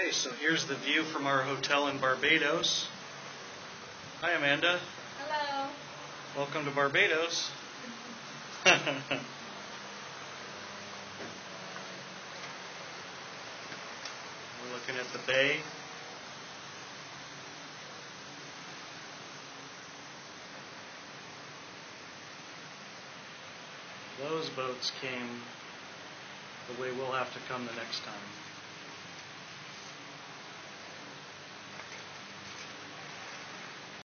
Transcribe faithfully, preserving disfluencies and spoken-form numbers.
Okay, so here's the view from our hotel in Barbados. Hi, Amanda. Hello. Welcome to Barbados. We're looking at the bay. Those boats came the way we'll have to come the next time.